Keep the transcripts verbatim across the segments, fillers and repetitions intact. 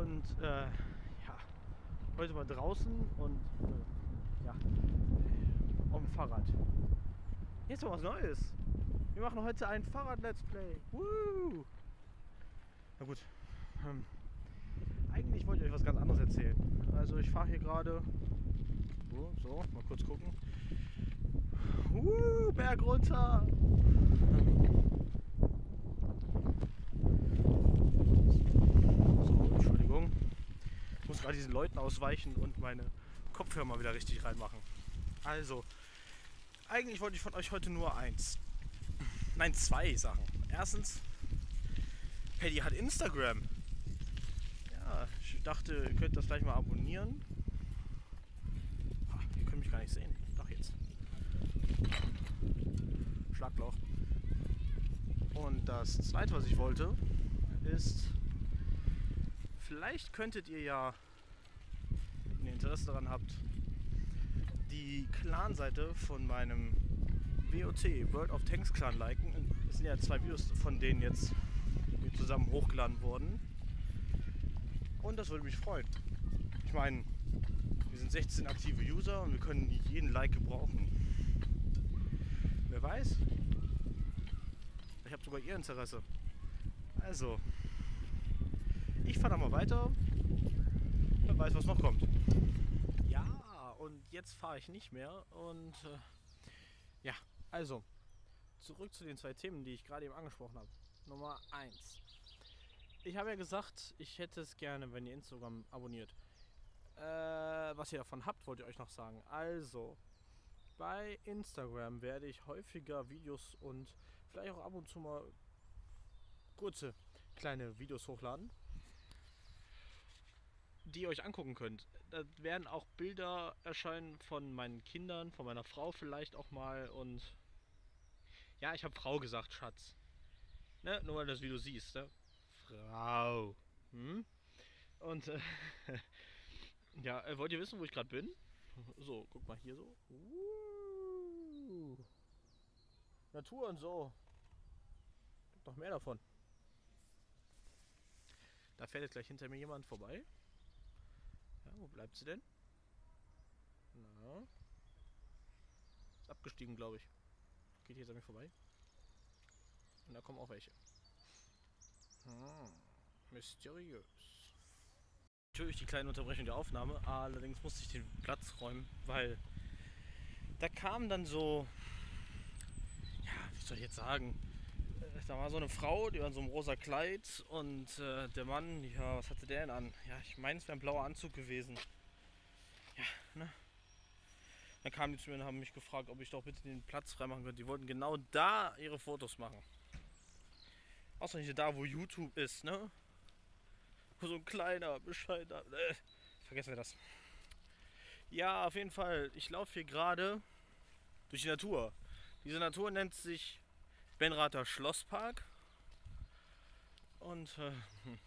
Und äh, ja, heute mal draußen und äh, ja, auf dem Fahrrad. Jetzt noch was Neues. Wir machen heute ein Fahrrad-Let's Play. Woo! Na gut. Ähm, eigentlich wollte ich euch was ganz anderes erzählen. Also ich fahre hier gerade. So, so, mal kurz gucken. Woo, Berg runter! So, Entschuldigung. Ich muss gerade diesen Leuten ausweichen und meine Kopfhörer mal wieder richtig reinmachen. Also, eigentlich wollte ich von euch heute nur eins. Nein, zwei Sachen. Erstens, Paddy hat Instagram. Ja, ich dachte, ihr könnt das gleich mal abonnieren. Ach, ihr könnt mich gar nicht sehen. Doch jetzt. Schlagloch. Und das zweite, was ich wollte, ist, vielleicht könntet ihr ja, wenn ihr Interesse daran habt, die Clan-Seite von meinem W O T, World of Tanks Clan, liken. Es sind ja zwei Videos von denen jetzt zusammen hochgeladen worden. Und das würde mich freuen. Ich meine, wir sind sechzehn aktive User und wir können jeden Like gebrauchen. Wer weiß? Ich habe sogar ihr Interesse. Also, ich fahre da mal weiter. Wer weiß, was noch kommt. Ja, und jetzt fahre ich nicht mehr. Und äh, ja, also, zurück zu den zwei Themen, die ich gerade eben angesprochen habe. Nummer eins. Ich habe ja gesagt, ich hätte es gerne, wenn ihr Instagram abonniert. Äh, was ihr davon habt, wollte ich euch noch sagen. Also, bei Instagram werde ich häufiger Videos und vielleicht auch ab und zu mal kurze kleine Videos hochladen, die ihr euch angucken könnt. Da werden auch Bilder erscheinen von meinen Kindern, von meiner Frau vielleicht auch mal. Und ja, ich habe Frau gesagt, Schatz. Ne? Nur weil du das Video siehst, ne? Frau. Hm? Und äh, ja, äh, wollt ihr wissen, wo ich gerade bin? So, guck mal hier so. Uh, Natur und so. Gibt noch mehr davon. Da fährt jetzt gleich hinter mir jemand vorbei. Ja, wo bleibt sie denn? Na. Ist abgestiegen, glaube ich. Geht jetzt an mir vorbei. Und da kommen auch welche. Hm. Mysteriös. Natürlich die kleine Unterbrechung der Aufnahme, allerdings musste ich den Platz räumen, weil da kam dann so, ja, wie soll ich jetzt sagen, da war so eine Frau, die war in so einem rosa Kleid und äh, der Mann, ja, was hatte der denn an? Ja, ich meine, es wäre ein blauer Anzug gewesen. Ja, ne? Dann kamen die zu mir und haben mich gefragt, ob ich doch bitte den Platz freimachen könnte. Die wollten genau da ihre Fotos machen. Außer nicht da, wo YouTube ist, ne? Wo so ein kleiner, bescheidener, äh, vergessen wir das. Ja, auf jeden Fall, ich laufe hier gerade durch die Natur. Diese Natur nennt sich Benrather Schlosspark. Und äh,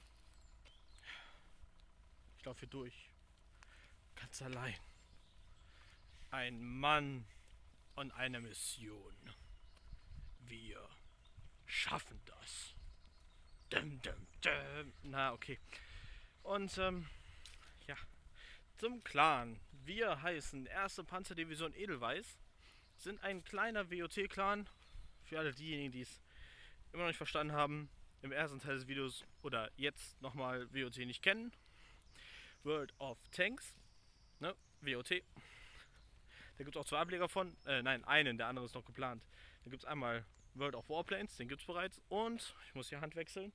ich laufe hier durch. Ganz allein. Ein Mann und eine Mission. Wir schaffen das. Dum, dum, dum. Na, okay. Und ähm, ja, zum Clan. Wir heißen erste Panzerdivision Edelweiß. Sind ein kleiner W O T-Clan. Für alle diejenigen, die es immer noch nicht verstanden haben, im ersten Teil des Videos oder jetzt nochmal W O T nicht kennen. World of Tanks, ne? W O T. Da gibt es auch zwei Ableger von. Äh, nein, einen, der andere ist noch geplant. Da gibt es einmal World of Warplanes, den gibt es bereits. Und, ich muss hier Hand wechseln.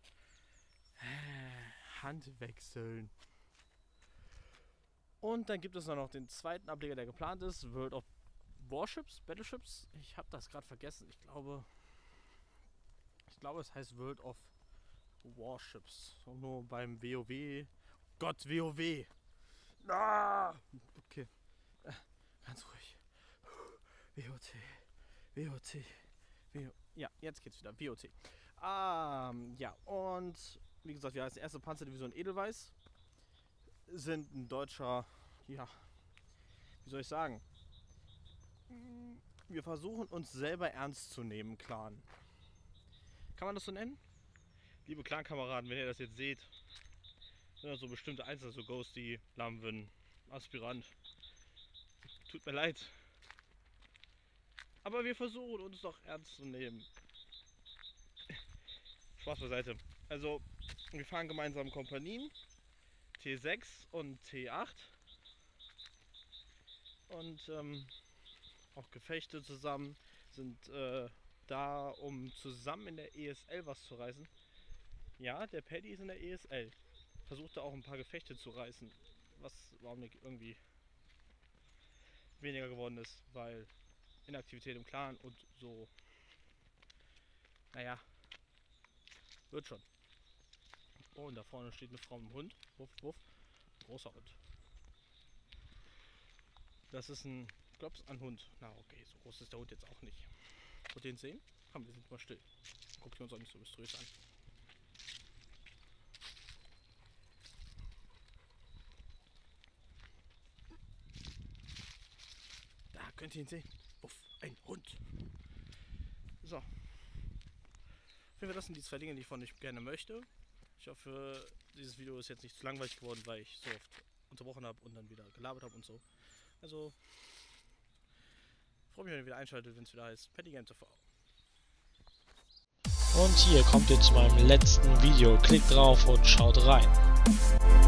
Hand wechseln. Und dann gibt es noch den zweiten Ableger, der geplant ist. World of Warships, Battleships. Ich habe das gerade vergessen. Ich glaube, ich glaube, es heißt World of Warships. Und nur beim WoW. Gott, WoW. Ah! Okay. Äh, ganz ruhig. W O T. W O T. W O Ja, jetzt geht's wieder. W O T. Ähm, ja, und wie gesagt, wir heißen erste Panzerdivision Edelweiß. Sind ein deutscher, ja, wie soll ich sagen? Wir versuchen uns selber ernst zu nehmen, Clan. Kann man das so nennen? Liebe Clan-Kameraden, wenn ihr das jetzt seht, sind ja so bestimmte Einzelne, so Ghosty, Lamwin, Aspirant. Tut mir leid. Aber wir versuchen uns doch ernst zu nehmen. Spaß beiseite. Also, wir fahren gemeinsam Kompanien. T sechs und T acht. Und ähm, auch Gefechte zusammen. Sind äh, da, um zusammen in der E S L was zu reißen. Ja, der Paddy ist in der E S L. Versuchte auch ein paar Gefechte zu reißen. Was warum nicht irgendwie weniger geworden ist, weil Inaktivität im Clan und so. Naja, wird schon. Oh, und da vorne steht eine Frau mit einem Hund. Wuff, wuff. Großer Hund. Das ist ein, ich glaube, ein Hund. Na okay, so groß ist der Hund jetzt auch nicht. Wollt ihr ihn sehen? Komm, wir sind mal still. Guckt ihr uns auch nicht so mysteriös an. Da könnt ihr ihn sehen. Uff, ein Hund. So. Wenn wir das sind die zwei Dinge, die ich von euch gerne möchte. Ich hoffe, dieses Video ist jetzt nicht zu langweilig geworden, weil ich so oft unterbrochen habe und dann wieder gelabert habe und so. Also, freue mich, wenn ihr wieder einschaltet, wenn es wieder heißt Paddy Game T V. Und hier kommt ihr zu meinem letzten Video. Klickt drauf und schaut rein.